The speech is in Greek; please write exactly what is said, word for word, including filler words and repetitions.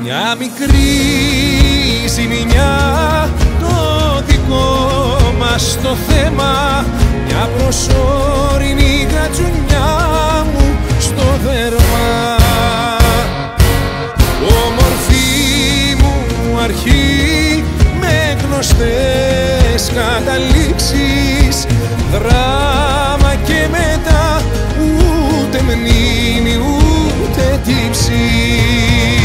Μια μικρή ζημιά, το δικό μας το θέμα, μια προσωρινή κατσουνιά μου στο δέρμα. Όμορφη μου αρχή με γνωστές καταλήξεις, δράμα και μετά ούτε μνήμη ούτε τύψη.